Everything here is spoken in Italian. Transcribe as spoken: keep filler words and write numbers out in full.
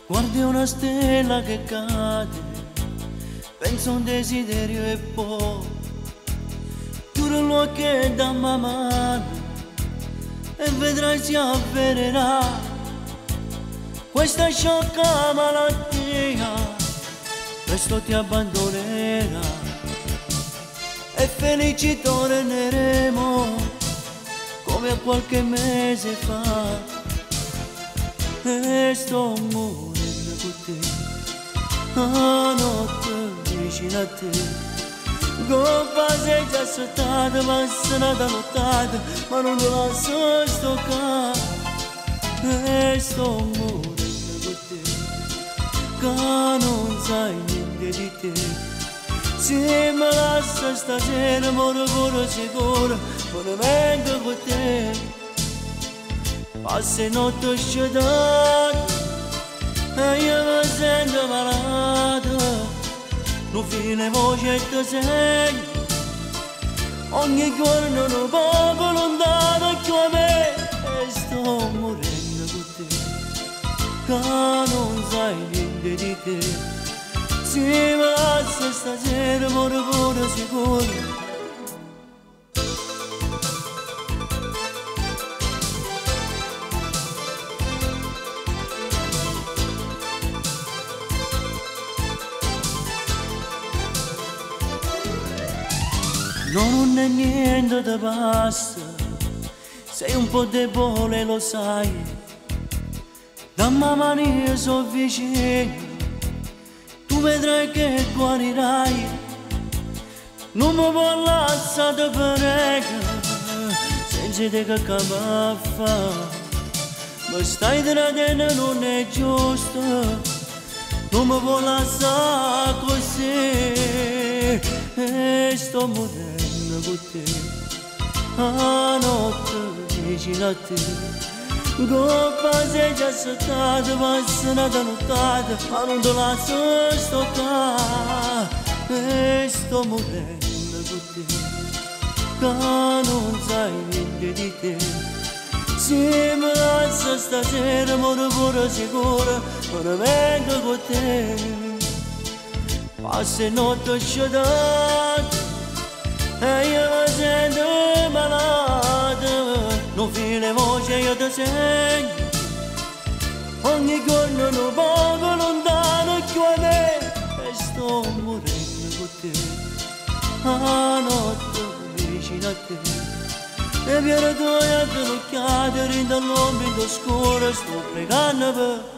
Guardi una stella che cade, penso a un desiderio e poi chiudo gli occhi da mano e vedrai si avvererà questa sciocca malattia, presto ti abbandonerà e felici torneremo come a qualche mese fa. E sto morendo con te, a notte vicino a te, coppa sei già saltata, ma se n'è lottata, ma non te la so stoccare. E sto morendo con te, che non sai niente di te. Se mi lascia stasera, muore pure sicuro, pure vengo con te. Passe notte scedato e io mi sento malato, non fine voce ti segno, ogni giorno un poco lontano più a me e sto morendo con te, che non sai niente di te. Se mi lascia stasera muore pure sicuro. No, non è niente da passa, sei un po' debole, lo sai. Da mano io sono vicino, tu vedrai che guarirai. Non mi può lasciare prega, senza te che capa fa. Ma stai tradendo non è giusto, non mi può lasciare così. E sto morendo con te, a notte vicino a te, coppa sei già saltata, ma se n'è nottata, ma non te la so stoccare. E sto morendo con te, che non sai niente di te. Se mi lascia stasera, muore pure sicuro, ma non vengo con te. Passe notte scedato e io mi sento malato, non fine voce io ti segno, ogni giorno un poco lontano più a me e sto morendo con te, a notte vicino a te. E per tu a te l'occhiate, rinda l'ombra in scuro, sto pregando per